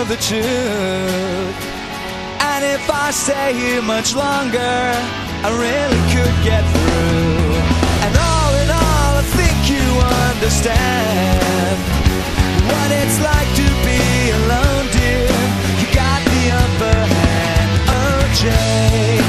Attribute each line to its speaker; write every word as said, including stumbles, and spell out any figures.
Speaker 1: the truth. And if I stay here much longer, I really could get through. And all in all, I think you understand what it's like to be alone, dear. You got the upper hand, oh Jade.